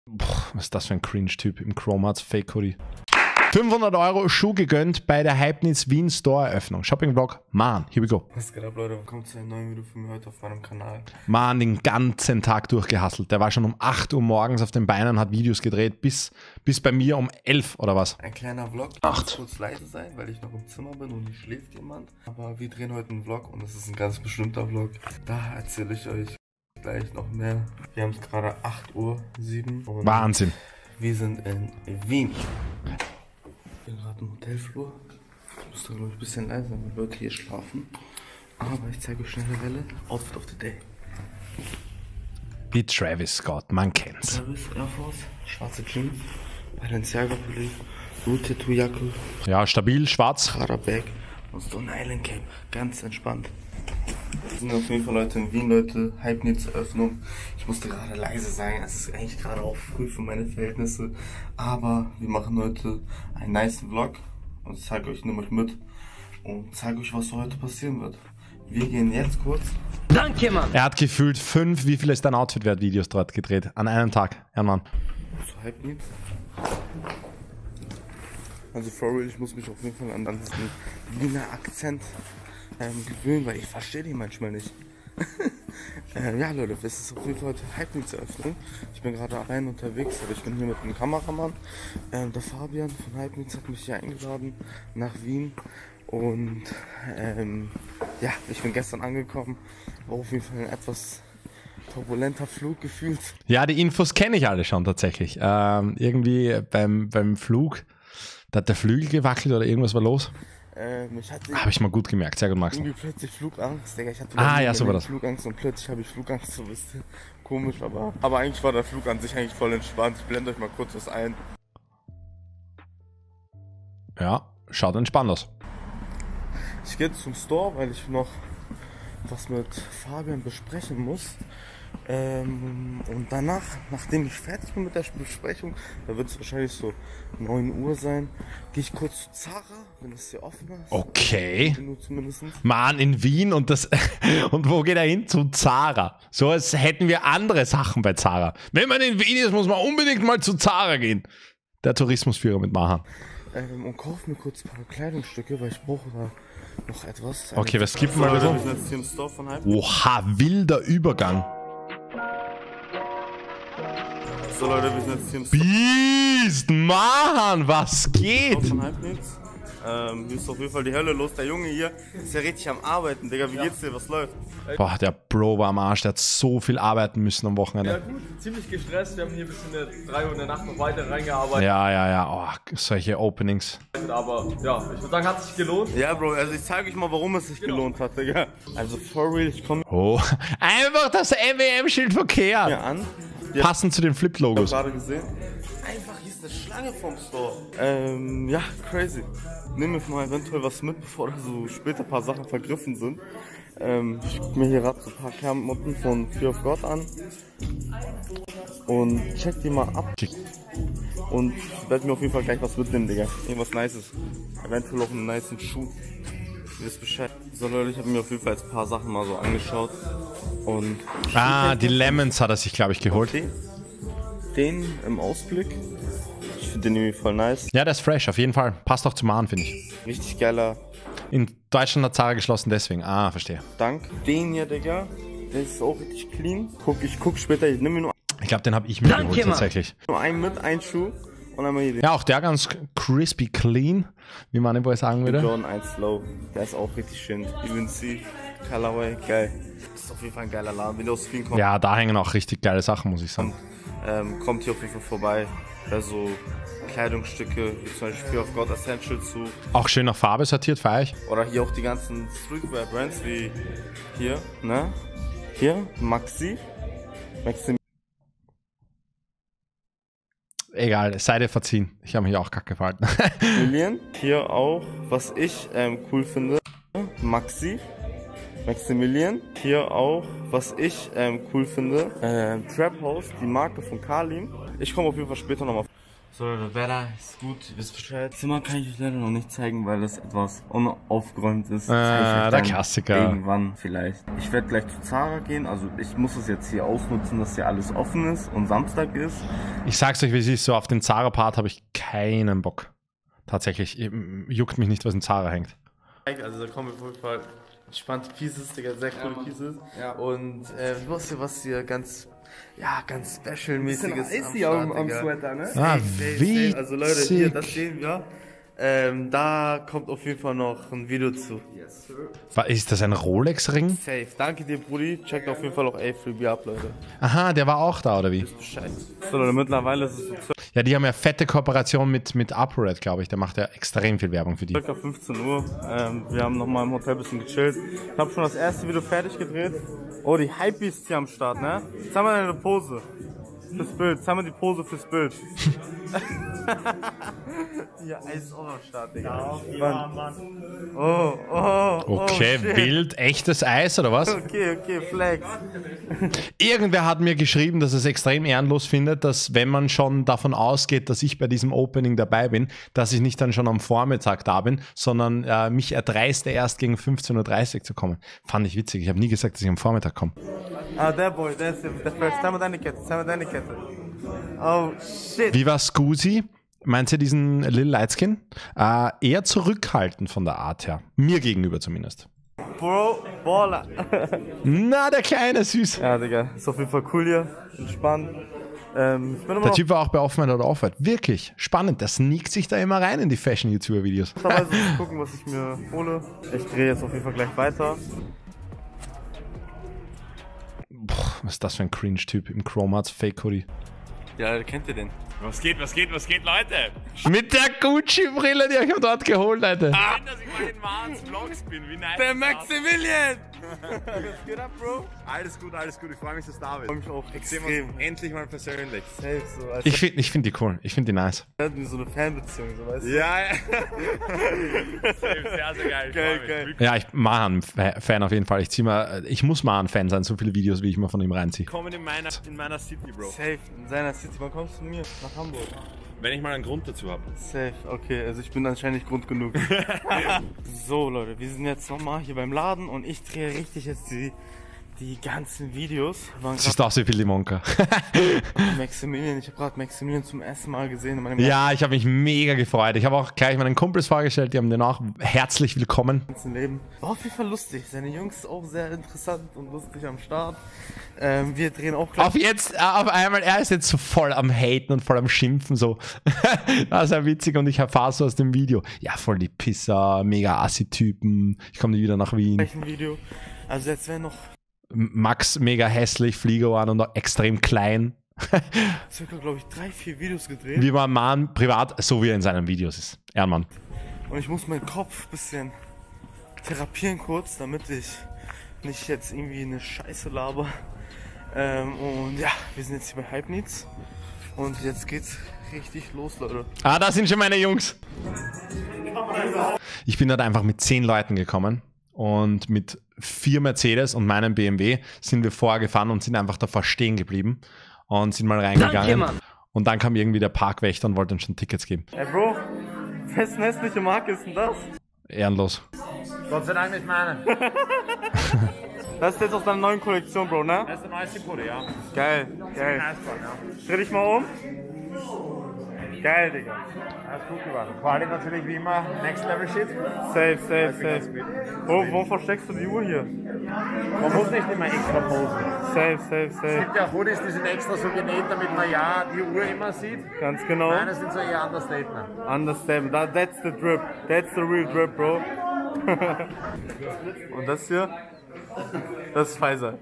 Boah, was ist das für ein Cringe-Typ im Chromats Fake Hoodie. 500 € Schuh gegönnt bei der Hypenitz Wien Store Eröffnung. Shopping-Vlog, man, here we go. Was geht ab, Leute? Willkommen zu einem neuen Video von mir heute auf meinem Kanal. Man, den ganzen Tag durchgehasselt. Der war schon um 8 Uhr morgens auf den Beinen, hat Videos gedreht, bis bei mir um 11 oder was. Ein kleiner Vlog. Ich muss kurz leise sein, weil ich noch im Zimmer bin und hier schläft jemand. Aber wir drehen heute einen Vlog und es ist ein ganz bestimmter Vlog. Da erzähle ich euch gleich noch mehr. Wir haben es gerade 8:07 Uhr. Wahnsinn. Wir sind in Wien. Ich bin gerade im Hotelflur. Ich muss da, glaube ich, ein bisschen leiser sein, weil Leute hier schlafen. Aber ich zeige euch schnell eine Welle. Outfit of the Day. Wie Travis Scott, man kennt's. Travis Air Force, schwarze Jeans, Balenciaga Pulli, Blue Tattoo Jacke, Ja, stabil, schwarz. Prada Bag und Stone Island Cape. Ganz entspannt. Wir sind auf jeden Fall Leute in Wien, Leute. Hypenitz Eröffnung. Ich musste gerade leise sein. Es ist eigentlich gerade auch früh für meine Verhältnisse. Aber wir machen heute einen nice Vlog. Und ich zeige euch, nehme euch mit. Und zeige euch, was heute passieren wird. Wir gehen jetzt kurz. Danke, Mann! Er hat gefühlt 5, wie viel ist dein Outfit wert, Videos dort gedreht. An einem Tag. Ja, Mann. Zu Hypenitz. Also for real, ich muss mich auf jeden Fall an diesen Wiener Akzent gewöhnen, weil ich verstehe den manchmal nicht. Ja Leute, es ist auf jeden Fall heute Hypenitz Eröffnung. Ich bin gerade allein unterwegs, aber ich bin hier mit einem Kameramann. Der Fabian von Hypenitz hat mich hier eingeladen nach Wien. Und ja, ich bin gestern angekommen. War auf jeden Fall ein etwas turbulenter Flug gefühlt. Ja, die Infos kenne ich alle schon tatsächlich. Irgendwie beim Flug, da hat der Flügel gewackelt oder irgendwas war los. Habe ich mal gut gemerkt, sehr gut, Max. Irgendwie plötzlich Flugangst, Digga. Ich hatte ja, so war das. Flugangst und plötzlich habe ich Flugangst, so ein bisschen komisch, aber eigentlich war der Flug an sich eigentlich voll entspannt. Ich blende euch mal kurz was ein. Ja, schaut entspannt aus. Ich gehe jetzt zum Store, weil ich noch was mit Fabian besprechen muss. Und danach, nachdem ich fertig bin mit der Besprechung, da wird es wahrscheinlich so 9 Uhr sein, gehe ich kurz zu Zara, wenn es hier offen ist. Okay. Zumindest. Mann, in Wien und wo geht er hin? Zu Zara. So als hätten wir andere Sachen bei Zara. Wenn man in Wien ist, muss man unbedingt mal zu Zara gehen. Der Tourismusführer mit Mahan. Und kaufe mir kurz ein paar Kleidungsstücke, weil ich brauche da noch etwas. Okay, wir skippen mal so. Wir sind jetzt hier im Store von Hypenitz. Oha, wilder Übergang. So Leute, wir sind jetzt hier im Store Beast, Mann, was geht? von Hypenitz. Hier ist auf jeden Fall die Hölle los. Der Junge hier ist ja richtig am Arbeiten, Digga. Wie geht's dir? Was läuft? Boah, der Bro war am Arsch, der hat so viel arbeiten müssen am Ja Wochenende. gut, ziemlich gestresst. Wir haben hier bis in 3 Uhr in der Nacht noch weiter reingearbeitet. Ja, oh, solche Openings. Aber ja, ich würde sagen, hat sich gelohnt. Ja, Bro, also ich zeige euch mal, warum es sich gelohnt hat, Digga. Also for real, ich komme Oh, einfach das MWM-Schild verkehrt. hier an. Passend zu den Ich Flip-Logos. gerade gesehen. Einfach, hier ist eine Schlange vom Store. Ja, crazy. Nehmen wir mal eventuell was mit, bevor da so später ein paar Sachen vergriffen sind. Ich gucke mir hier gerade so ein paar Klamotten von Fear of God an. Und check die mal ab. Und ich werde mir auf jeden Fall gleich was mitnehmen, Digga. Irgendwas Nices. Eventuell auch einen nicen Schuh. Ihr wisst Bescheid. So Leute, ich habe mir auf jeden Fall jetzt ein paar Sachen mal so angeschaut. Und Die Lemons hat er sich, glaube ich, geholt. den im Ausblick. Ich finde den irgendwie voll nice. Ja, der ist fresh, auf jeden Fall. Passt auch zum Mahn, finde ich. Richtig geiler In Deutschland hat Zara geschlossen, deswegen. Ah, verstehe. Dank. Den hier, Digga. Der ist auch richtig clean. Ich guck später, ich nehme mir Ich glaube, den habe ich mir geholt, tatsächlich. nur einen mit, einen Schuh. Und einmal hier den Ja, auch der ganz crispy clean, wie man wohl sagen würde. Jordan 1 Low. Der ist auch richtig schön. UNC, Colorway, geil. Das ist auf jeden Fall ein geiler Laden. Wenn du aus Wien kommst, Ja, da hängen auch richtig geile Sachen, muss ich sagen. kommt hier auf jeden Fall vorbei. Da so Kleidungsstücke, wie zum Beispiel Fear of God Essentials zu. Auch schön nach Farbe sortiert, feier ich. Oder hier auch die ganzen Streetwear-Brands wie hier, ne? Hier, Maxi. Egal, sei dir verziehen. Ich habe mich auch kacke verhalten. Maximilian. Hier auch, was ich cool finde, Maximilian. Hier auch, was ich cool finde, Trap House, die Marke von Kalim. Ich komme auf jeden Fall später nochmal. So, das Wetter ist gut, ihr wisst Bescheid. Zimmer kann ich euch leider noch nicht zeigen, weil es etwas unaufgeräumt ist. Der Klassiker. Irgendwann vielleicht. Ich werde gleich zu Zara gehen, also ich muss es jetzt hier ausnutzen, dass hier alles offen ist und Samstag ist. Ich sag's euch, wie es ist, so auf den Zara-Part habe ich keinen Bock. Tatsächlich, juckt mich nicht, was in Zara hängt. Also da kommen wir auf jeden Fall entspannte Pieces, Digga, sehr coole Pieces. Ja. Und was hier ganz special-mäßiges ist am Sweater, ne? Wie? Also Leute, hier, das sehen wir. Da kommt auf jeden Fall noch ein Video zu. Yes, sir. Ist das ein Rolex-Ring? Safe. Danke dir, Brudi. Checkt auf jeden Fall auch A3B ab, Leute. Aha, der war auch da, oder wie? Bescheid. So, Leute, mittlerweile ist es so Ja, die haben ja fette Kooperation mit ApoRed, glaube ich. Der macht ja extrem viel Werbung für die. circa 15 Uhr. Wir haben nochmal im Hotel ein bisschen gechillt. Ich habe schon das erste Video fertig gedreht. Oh, die Hypebeast ist hier am Start, ne? Zeig mal deine Pose. Fürs Bild. Zeig mal die Pose fürs Bild. Ja, Eis ist auch am Start, Digga. Ja, Mann. Okay, shit. wild, echtes Eis, oder was? Okay, Flex. Irgendwer hat mir geschrieben, dass es extrem ehrenlos findet, dass wenn man schon davon ausgeht, dass ich bei diesem Opening dabei bin, dass ich nicht dann schon am Vormittag da bin, sondern mich erdreiste, erst gegen 15:30 Uhr zu kommen. Fand ich witzig. Ich habe nie gesagt, dass ich am Vormittag komme. Ah, der Boy, der ist der First. Zeig mal deine Kette. Oh, shit. Wie war Scusi? Meinst du diesen Lil Lightskin? Eher zurückhaltend von der Art her. Mir gegenüber zumindest. Bro, Baller. Na, der kleine Süß. Ja, Digga, ist auf jeden Fall cool hier. Entspannt. Ich bin immer Der Typ war auch bei Offline oder Offline. Wirklich spannend. Der sneakt sich da immer rein in die Fashion-YouTuber-Videos. dabei zu gucken, was ich mir hole. Ich drehe jetzt auf jeden Fall gleich weiter. Boah, was ist das für ein Cringe-Typ im Chromats Fake-Hoodie? Ja, kennt ihr den? Was geht, Leute? Mit der Gucci-Brille, die ich mir dort geholt, Leute. Schön, dass ich mal in Mahns Vlogs bin. Wie nice. Der Maximilian! Was geht ab, Bro? Alles gut. Ich freue mich, dass du da bist. Ich freue mich auch Sehen wir extrem. uns endlich mal persönlich. Safe, so. Als Ich find die cool. Ich finde die nice. hätten wir so eine Fanbeziehung, so weißt du? Ja. Sehr geil. Geil. Ja, ich Mahan-Fan auf jeden Fall. Ich muss Mahan-Fan sein, so viele Videos, wie ich mir von ihm reinziehe. Kommen in meiner City, Bro. Safe, in seiner City. Wann kommst du zu mir? Nach Hamburg. Wenn ich mal einen Grund dazu habe. Safe, okay, also ich bin anscheinend nicht Grund genug. So Leute, wir sind jetzt nochmal hier beim Laden und ich drehe richtig jetzt die ganzen Videos. Siehst du aus wie Willy Wonka. Maximilian, ich habe gerade Maximilian zum ersten Mal gesehen in meinem Ja, ich habe mich mega gefreut. Ich habe auch gleich meinen Kumpels vorgestellt, die haben den auch herzlich willkommen. ganzen Leben. War auf jeden Fall lustig. Seine Jungs auch sehr interessant und lustig am Start. Wir drehen auch gleich. Auf einmal, er ist jetzt so voll am Haten und voll am Schimpfen, so. Das ist ja witzig und ich erfahre so aus dem Video. Ja, voll die Pisser, mega Assi-Typen. Ich komme nie wieder nach Wien. Ein Video. Also jetzt wäre noch Max mega hässlich, Fliegerohren und noch extrem klein. circa, glaube ich, 3-4 Videos gedreht. Wie man Mann privat, so wie er in seinen Videos ist. Ehrenmann. Und ich muss meinen Kopf ein bisschen therapieren kurz, damit ich nicht jetzt irgendwie eine Scheiße laber. Und ja, wir sind jetzt hier bei Hype Needs. Und jetzt geht's richtig los, Leute. Ah, da sind schon meine Jungs. Ich bin dort einfach mit 10 Leuten gekommen. Und mit 4 Mercedes und meinem BMW sind wir vorgefahren und sind einfach davor stehen geblieben. Und sind mal reingegangen. Danke, Mann. Und dann kam irgendwie der Parkwächter und wollte uns schon Tickets geben. Ey Bro, wessen hässliche Marke ist denn das? Ehrenlos. Gott sei Dank nicht meine. Das ist jetzt aus deiner neuen Kollektion, Bro, ne? Das ist der neueste Code, ja. Geil. Dreh dich mal um. Geil, Digga. Alles gut geworden. Quali natürlich wie immer, Next Level Shit. Safe. Wo versteckst du die Uhr hier? Man muss nicht immer extra posen. Safe. Es gibt ja Hoodies, die sind extra so genäht, damit man ja die Uhr immer sieht. Ganz genau. Meine sind so eher Understatement. Understand. That's the drip. That's the real drip, Bro. Und das hier? Das ist Pfizer.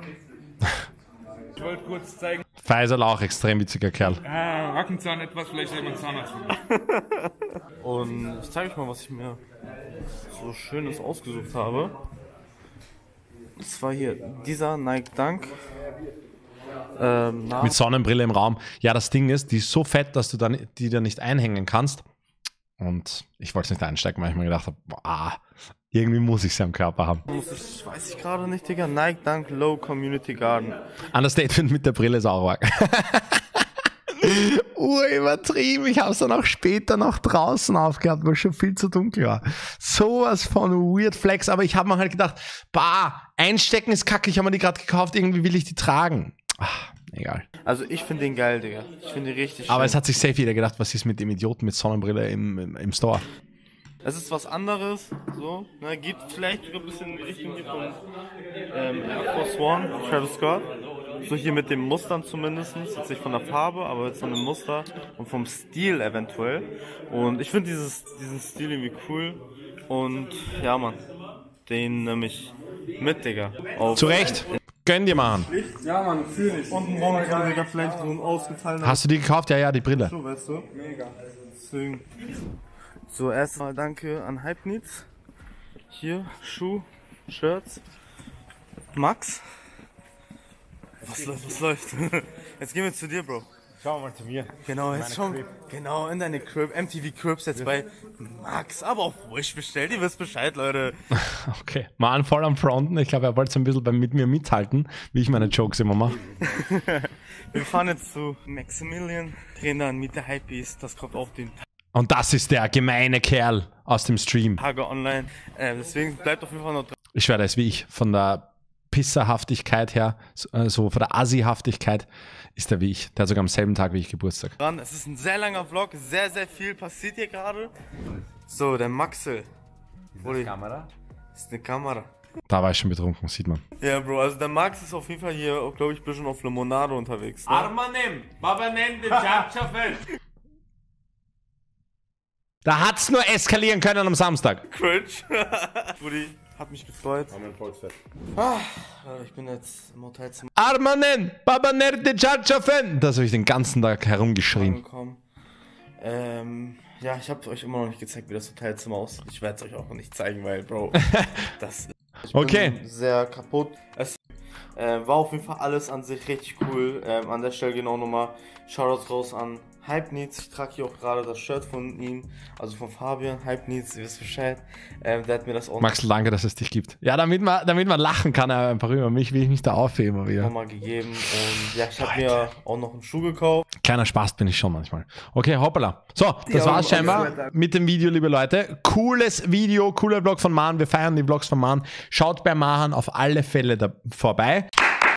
Ich wollte kurz zeigen, Faisal auch extrem witziger Kerl. Rackenzahn etwas, vielleicht jemand Zahnarzt. Und ich zeige euch mal, was ich mir so Schönes ausgesucht habe. Und zwar hier dieser Nike Dunk. Mit Sonnenbrille im Raum. Ja, das Ding ist, die ist so fett, dass du dann die da nicht einhängen kannst. Und ich wollte es nicht einstecken, weil ich mir gedacht habe, irgendwie muss ich sie am Körper haben. Ich weiß ich gerade nicht, Digga. Nike Dunk Low Community Garden. Understatement mit der Brille ist auch wack. Übertrieben. Ich habe es dann auch später noch draußen aufgehabt, weil es schon viel zu dunkel war. Sowas von Weird Flex. Aber ich habe mir halt gedacht, einstecken ist kacke. Ich habe mir die gerade gekauft. Irgendwie will ich die tragen. Ach, egal. Also ich finde den geil, Digga. Ich finde den richtig schön. Aber es hat sich safe jeder gedacht, was ist mit dem Idioten mit Sonnenbrille im Store. Es ist was anderes, so, ne, geht vielleicht sogar ein bisschen in die Richtung hier von Air Force One, Travis Scott. So hier mit den Mustern zumindest, jetzt nicht von der Farbe, aber jetzt von dem Muster und vom Stil eventuell. Und ich finde diesen Stil irgendwie cool. Und ja, Mann, den nehme ich mit, Digga. Zu Recht. Gönn dir, Mann. Ja, Mann, fühl ich. Und morgen kann Digga vielleicht so ein ausgefallener. Hast du die gekauft? Ja, die Brille. So, weißt du? Mega. Deswegen. So, erstmal danke an Hype Needs. Hier, Schuh, Shirts. Max. Was läuft? Jetzt gehen wir zu dir, Bro. Schau mal zu mir. Genau, jetzt schon. Genau, in deine Crib. MTV Cribs jetzt bei Max. Aber auf Wish bestellt. Ihr wisst Bescheid, Leute. Okay. Mann voll am Fronten. Ich glaube, er wollte so ein bisschen mit mir mithalten, wie ich meine Jokes immer mache. Wir fahren jetzt zu Maximilian. Drehen dann mit der Hypebeast. Das kommt auf den Und das ist der gemeine Kerl aus dem Stream. Tage online. Deswegen bleibt auf jeden Fall noch dran. Ich schwöre, das ist wie ich. Von der Pisserhaftigkeit her, so von der Assi-Haftigkeit, ist der wie ich. Der hat sogar am selben Tag wie ich Geburtstag. Es ist ein sehr langer Vlog. Sehr, sehr viel passiert hier gerade. So, der Maxel. Ist das Kamera? Ist eine Kamera. Da war ich schon betrunken, sieht man. Ja, Bro, also der Max ist auf jeden Fall hier, glaube ich, ein bisschen auf Limonade unterwegs. Ne? Armanem, Baba nennt den Chapchafel. Da hat's nur eskalieren können am Samstag. Cringe. Brudi, hat mich gefreut. Ich bin jetzt im Hotelzimmer Armanen, Baba Nerde Chachafen. Das habe ich den ganzen Tag herumgeschrien. angekommen. Ja, ich habe euch immer noch nicht gezeigt, wie das Hotelzimmer aussieht. Ich werde es euch auch noch nicht zeigen, weil, Bro, ich bin sehr kaputt. Es war auf jeden Fall alles an sich richtig cool. An der Stelle genau nochmal Shoutouts raus an Hype Needs. Ich trage hier auch gerade das Shirt von ihm, also von Fabian. Hype Needs, ihr wisst Bescheid. Der hat mir das auch Max, danke, dass es dich gibt. Ja, damit man lachen kann, einfach über mich, will ich mich da aufheben wieder. nochmal gegeben. Und ja, ich habe mir auch noch einen Schuh gekauft. Kleiner Spaß bin ich schon manchmal. Okay, hoppala. So, das war's scheinbar mit dem Video, liebe Leute. Cooles Video, cooler Vlog von Mahan. Wir feiern die Vlogs von Mahan. Schaut bei Mahan auf alle Fälle vorbei.